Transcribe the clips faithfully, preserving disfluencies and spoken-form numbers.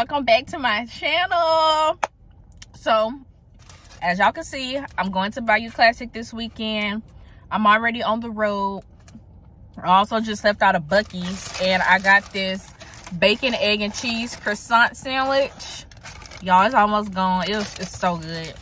welcome back to my channel. So as y'all can see, I'm going to Bayou Classic this weekend. I'm already on the road. I also just left out of Buc-ee's and I got this bacon, egg, and cheese croissant sandwich. Y'all, it's almost gone. It was, it's so good.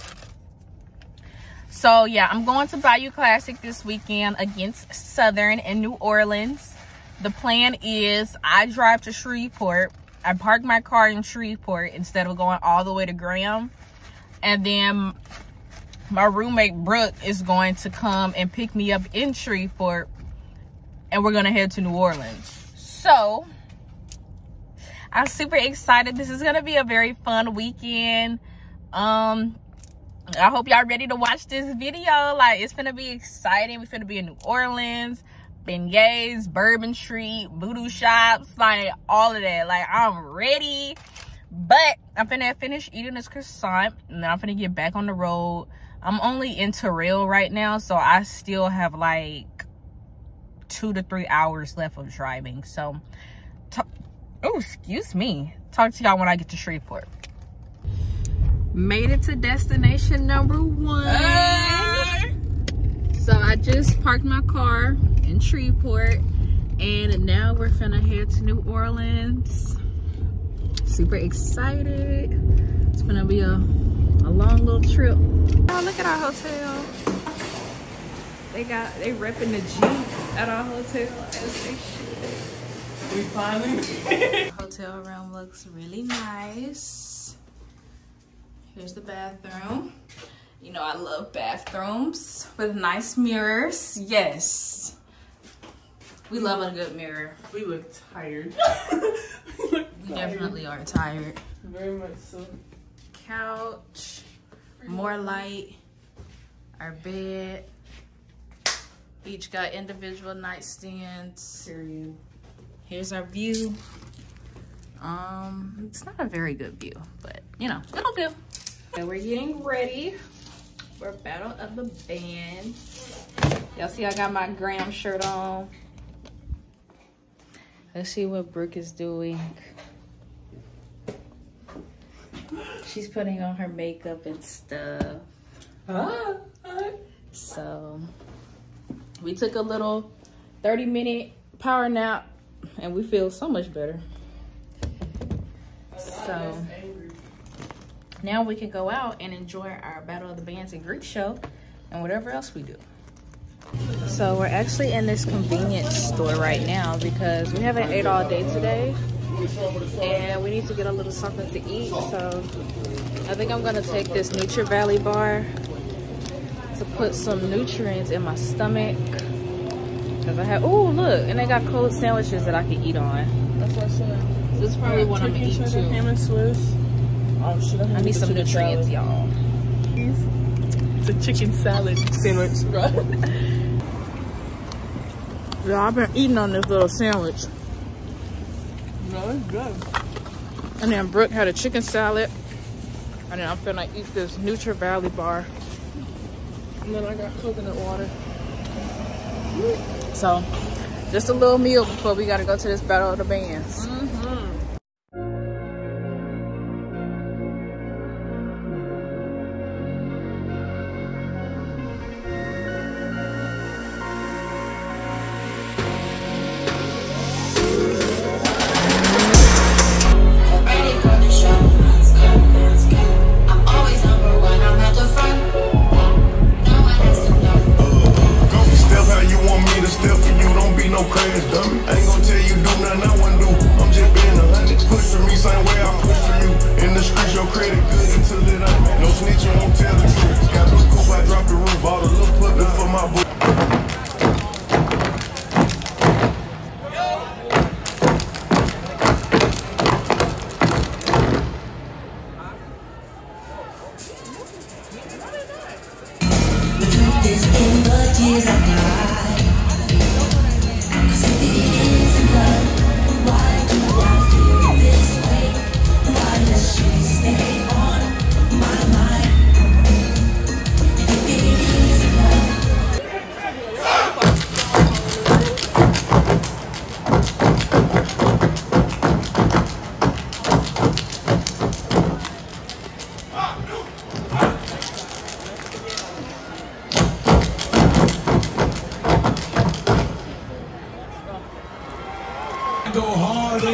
So yeah, I'm going to Bayou Classic this weekend against Southern in New Orleans. The plan is I drive to Shreveport. I park my car in Shreveport instead of going all the way to Graham. And then my roommate Brooke is going to come and pick me up in Shreveport. And we're gonna head to New Orleans. So I'm super excited. This is gonna be a very fun weekend. Um, I hope y'all ready to watch this video. Like, it's gonna be exciting. We're gonna be in New Orleans, beignets, Bourbon Street, voodoo shops, like all of that. Like, I'm ready. But I'm finna finish eating this croissant and then I'm finna get back on the road. I'm only in Terrell right now, so I still have like two to three hours left of driving. So, oh, excuse me. Talk to y'all when I get to Shreveport. Made it to destination number one. Hey. So I just parked my car in Shreveport and now we're finna head to New Orleans. Super excited. It's gonna be a, a long little trip. Oh, look at our hotel. They got, they repping the Jeep at our hotel as they should. We finally. Hotel room looks really nice. Here's the bathroom. You know I love bathrooms with nice mirrors. Yes. We love a good mirror. We look tired. we look we tired. Definitely are tired. Very much so. Couch, more light, our bed. Each got individual nightstands. Period. Here's our view. Um, it's not a very good view, but you know, it'll do. So we're getting ready for Battle of the Bands. Y'all see I got my Graham shirt on. Let's see what Brooke is doing. She's putting on her makeup and stuff. Ah, so we took a little thirty minute power nap and we feel so much better. So now we can go out and enjoy our Battle of the Bands and Greek show and whatever else we do. So we're actually in this convenience store right now because we haven't ate all day today and we need to get a little something to eat. So I think I'm gonna take this Nutri Valley bar to put some nutrients in my stomach. Cause I have, oh look, and they got cold sandwiches that I can eat on. That's what I said. This is probably what I'm gonna eat too. Ham and Swiss. Oh shit, I, I need some nutrients, y'all. It's a chicken salad sandwich, bro. Yeah, I've been eating on this little sandwich. No, it's good. And then Brooke had a chicken salad. And then I'm finna eat this Nutri Valley bar. And then I got coconut water. So, just a little meal before we gotta go to this Battle of the Bands. Mm-hmm.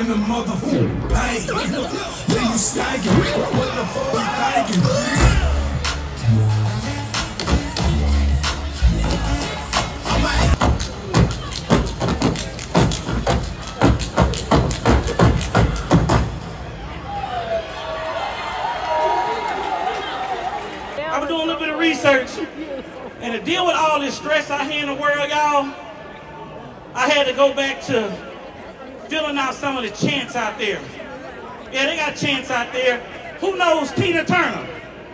in the motherfucking bank. Then you stacking. What the fuck you thinking? I was doing a little bit of research, and to deal with all this stress out here in the world, y'all, I had to go back to filling out some of the chants out there. Yeah, they got chants out there. Who knows Tina Turner?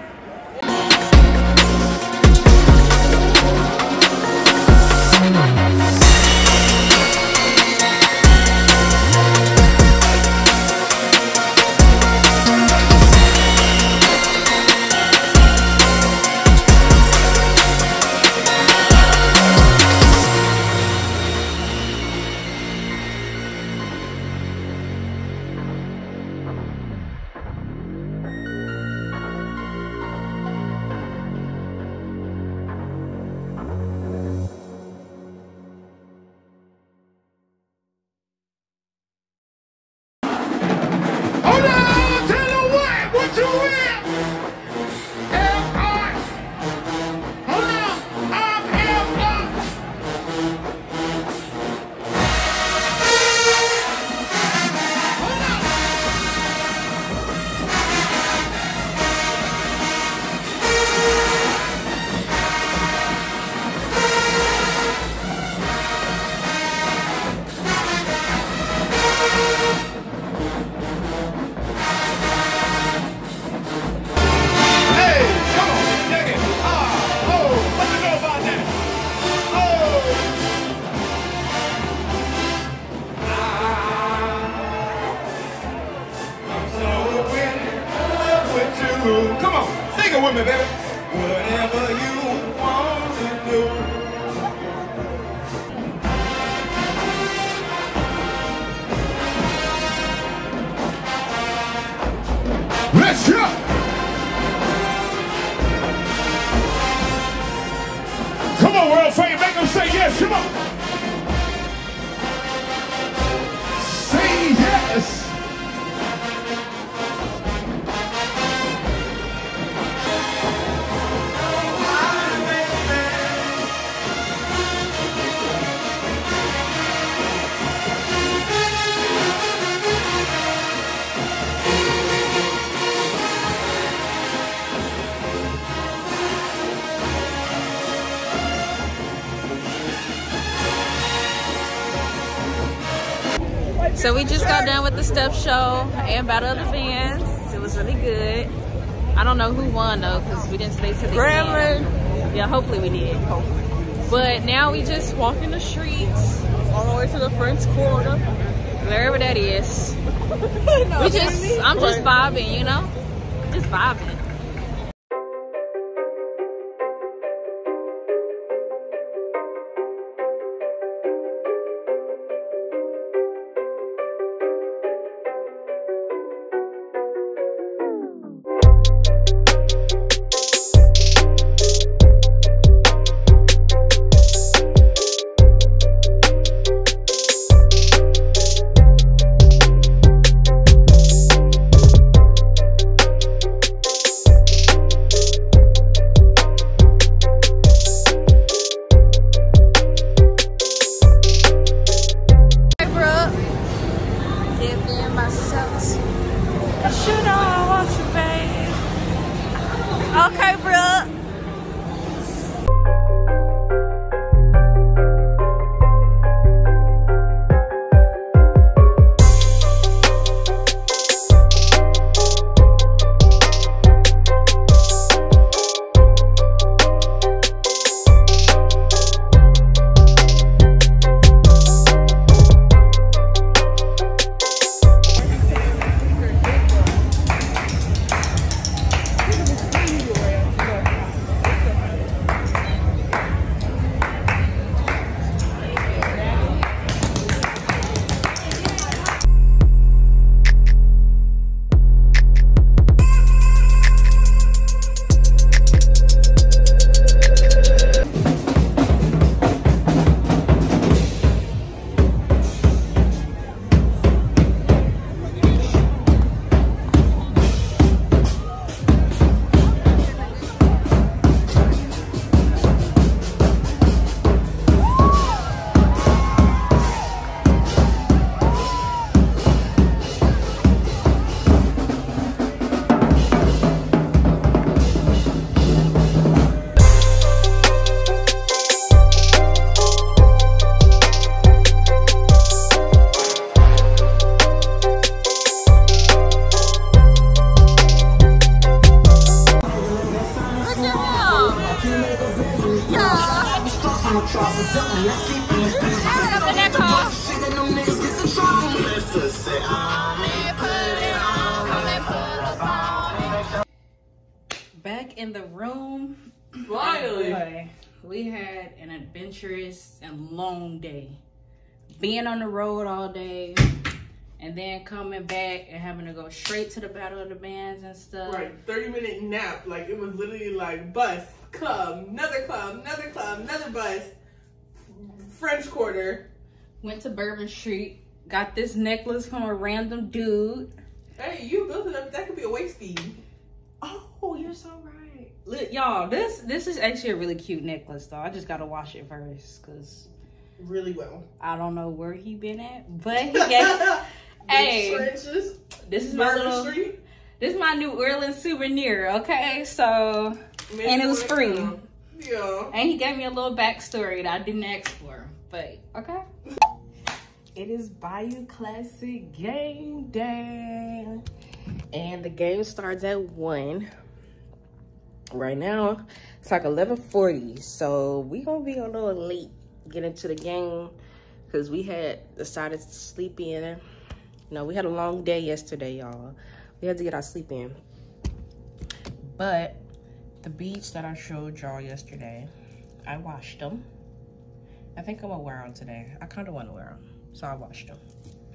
Come on, sing it with me, baby. Whatever you want to do. Let's go. Come on, world fame, make them say yes. Come on. Say yes. So we just got done with the step show and battle of the bands. It was really good. I don't know who won though, because we didn't stay to the Grambling. end. Yeah, hopefully we did. Hopefully. But now we just walk in the streets All the way to the French Quarter. wherever that is. No, We just, I'm just vibing, you know, just vibing. Should I want you, babe? Okay, bro. up in that car. Back in the room. Finally. We had an adventurous and long day. Being on the road all day and then coming back and having to go straight to the Battle of the Bands and stuff. Right, thirty minute nap. Like, it was literally like bus, club, another club, another club, another bus, French Quarter. Went to Bourbon Street, got this necklace from a random dude. Hey, you built it up. That could be a waist bead. Oh, you're so right. Look, y'all, this this is actually a really cute necklace though. I just gotta wash it first because really well. I don't know where he been at, but he got. Hey, trenches, this is my little. Street. This is my New Orleans souvenir. Okay, so Maybe and it was free. Come. Yeah. And he gave me a little backstory that I didn't ask for, but okay. It is Bayou Classic game day, and the game starts at one. Right now, it's like eleven forty, so we gonna be a little late getting to the game because we had decided to sleep in. You know, we had a long day yesterday, y'all. We had to get our sleep in. But the beads that I showed y'all yesterday, I washed them. I think I'm gonna wear them today. I kind of want to wear them, so I washed them.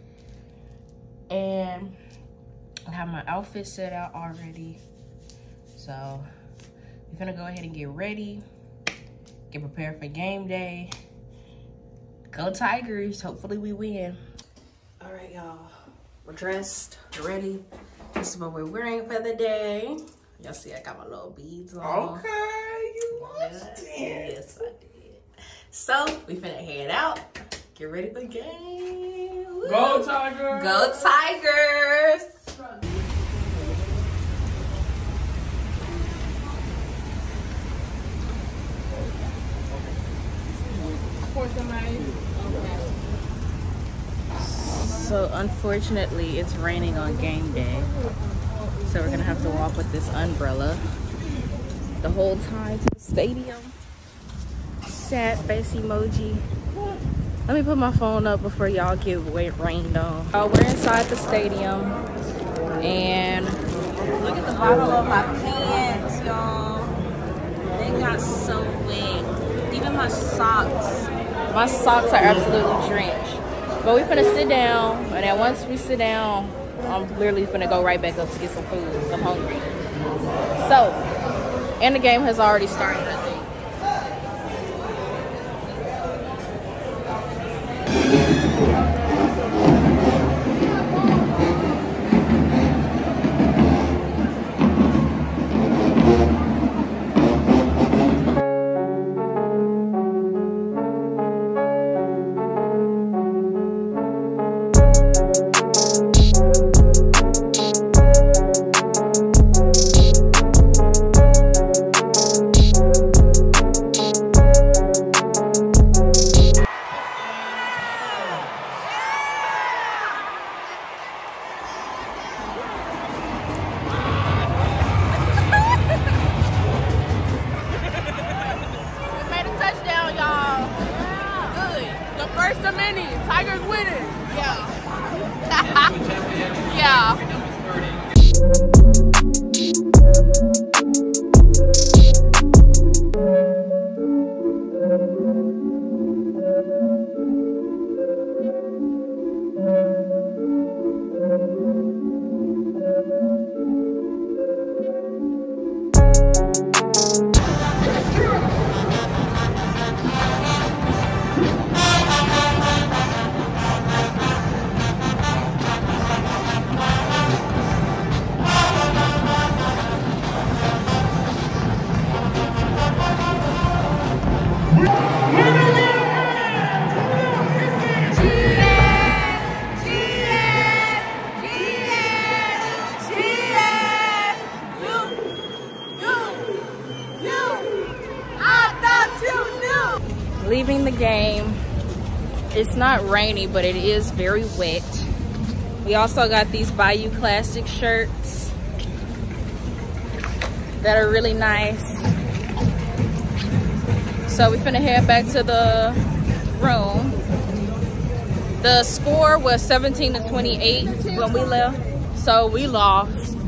And I have my outfit set out already, so we're gonna go ahead and get ready, get prepared for game day. Go Tigers! Hopefully we win. All right, y'all. We're dressed, we're ready. This is what we're wearing for the day. Y'all see I got my little beads on. Okay, you watched yes, it. Yes, I did. So, we finna head out. Get ready for the game. Woo. Go Tigers! Go Tigers! For somebody. So unfortunately, it's raining on game day. So we're gonna have to walk with this umbrella the whole time to the stadium. Sad face emoji. Let me put my phone up before y'all get rained on. Oh, we're inside the stadium. And look at the bottom of my pants, y'all. They got so wet. Even my socks. My socks are absolutely drenched. But we're finna sit down, and then once we sit down, I'm literally finna go right back up to get some food because I'm hungry. So, and the game has already started, I think. Tigers winning. Yeah. Yeah. Leaving the game. It's not rainy, but it is very wet. We also got these Bayou Classic shirts that are really nice. So we finna head back to the room. The score was seventeen to twenty-eight when we left, so we lost,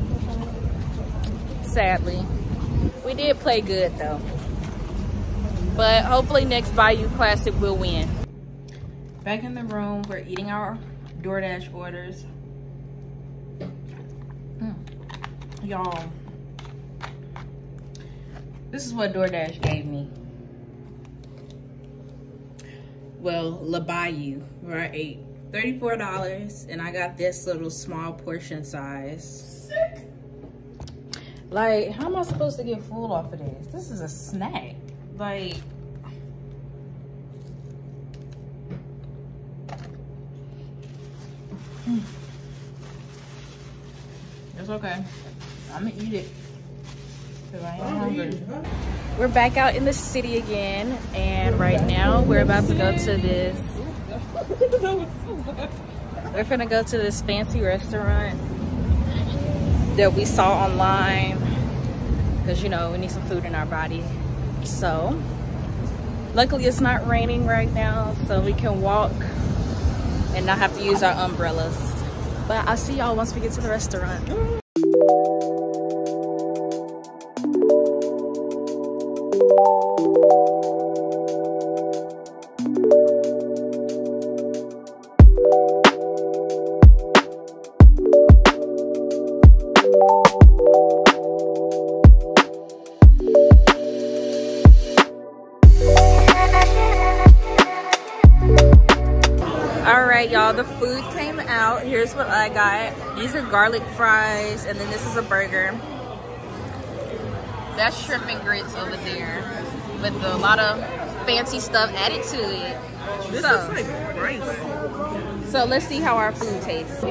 sadly. We did play good though, but hopefully next Bayou Classic we'll win. Back in the room, we're eating our DoorDash orders. Mm. Y'all, this is what DoorDash gave me. Well, La Bayou, where I ate thirty-four dollars, and I got this little small portion size. Sick. Like, how am I supposed to get full off of this? This is a snack. Like, mm. It's okay. I'm gonna eat it because I am hungry. We're back out in the city again, and right now we're about to go to this. We're gonna go to this fancy restaurant that we saw online because, you know, we need some food in our body. So luckily it's not raining right now, so we can walk and not have to use our umbrellas. But I'll see y'all once we get to the restaurant. Y'all, the food came out. Here's what I got. These are garlic fries, and then this is a burger. That's shrimp and grits over there with a lot of fancy stuff added to it. This so, is like rice. So let's see how our food tastes.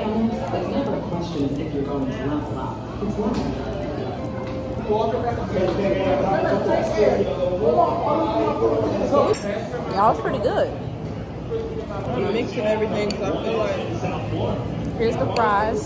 Y'all, it's pretty good. I'm mixing everything because I feel like... Here's the fries.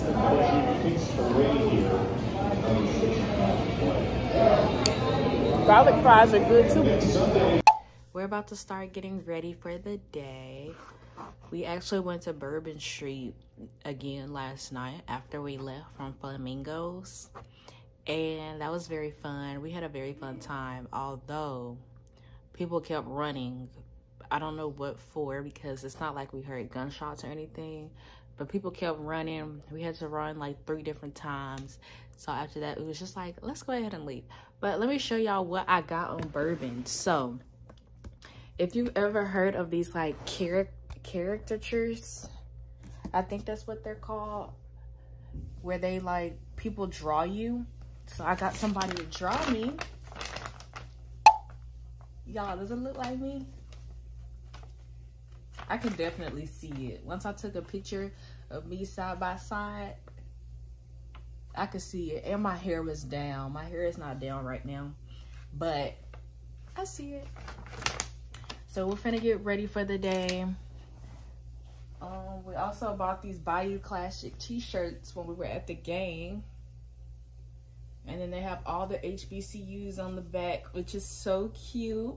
Garlic fries are good too. We're about to start getting ready for the day. We actually went to Bourbon Street again last night after we left from Flamingos. And that was very fun. We had a very fun time, although people kept running. I don't know what for, because it's not like we heard gunshots or anything, but people kept running. We had to run like three different times. So after that, it was just like, let's go ahead and leave. But let me show y'all what I got on Bourbon. So if you've ever heard of these like char caricatures, I think that's what they're called, where they like, people draw you. So I got somebody to draw me. Y'all, does it look like me? I can definitely see it. Once I took a picture of me side by side, I could see it. And my hair was down. My hair is not down right now, but I see it. So we're finna get ready for the day. Um, we also bought these Bayou Classic t-shirts when we were at the game. And then they have all the H B C Us on the back, which is so cute.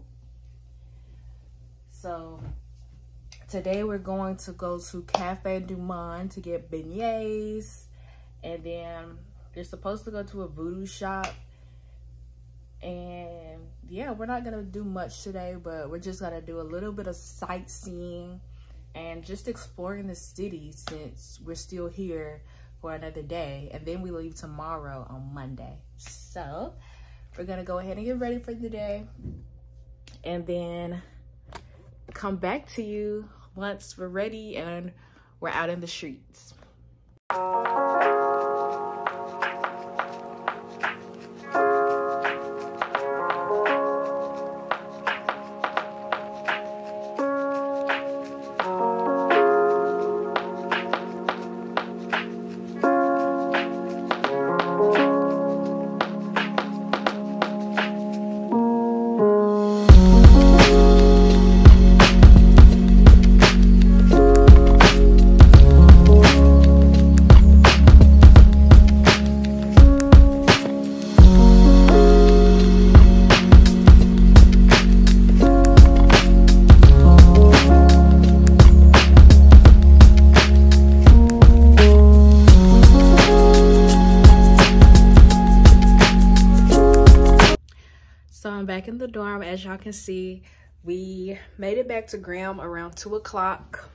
So today we're going to go to Cafe Du Monde to get beignets. And then they're supposed to go to a voodoo shop. And yeah, we're not gonna do much today, but we're just gonna do a little bit of sightseeing and just exploring the city since we're still here for another day. And then we leave tomorrow on Monday. So we're gonna go ahead and get ready for the day and then come back to you once we're ready and we're out in the streets. So I'm back in the dorm. As y'all can see, we made it back to Graham around two o'clock.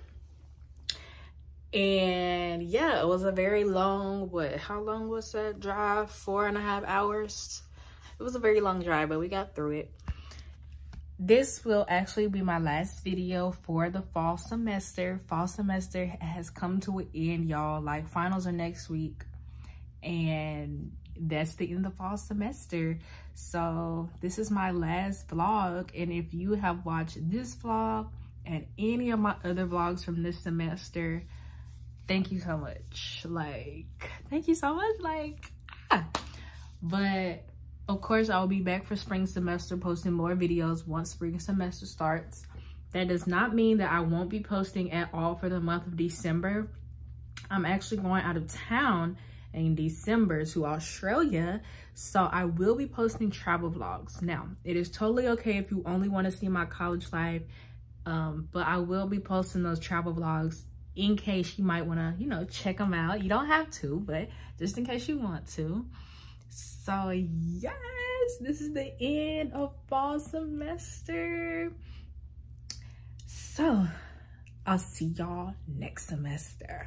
And yeah, it was a very long, what, how long was that drive? Four and a half hours. It was a very long drive, but we got through it. This will actually be my last video for the fall semester. Fall semester has come to an end, y'all. Like, finals are next week. And that's the end of the fall semester. So this is my last vlog. And if you have watched this vlog and any of my other vlogs from this semester, thank you so much. Like, thank you so much. Like, ah. But of course, I'll be back for spring semester, posting more videos once spring semester starts. That does not mean that I won't be posting at all for the month of December. I'm actually going out of town in December to Australia, so I will be posting travel vlogs. Now, it is totally okay if you only want to see my college life, um, but I will be posting those travel vlogs in case you might want to, you know, check them out. You don't have to, but just in case you want to. So yes, this is the end of fall semester. So I'll see y'all next semester.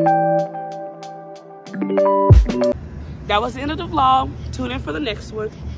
That was the end of the vlog. Tune in for the next one.